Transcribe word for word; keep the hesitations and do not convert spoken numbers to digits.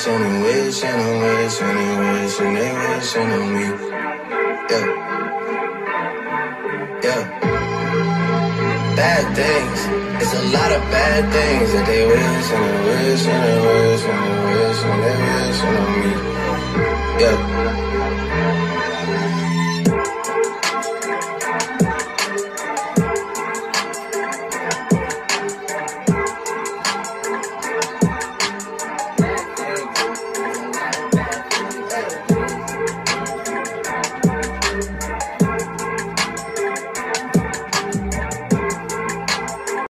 And they wish, and they wish, and they wish, and they wish on me. Yeah, yeah. Bad things, it's a lot of bad things that they wish, and they wish, and they wish, and they wish, and they wish on me. Yeah.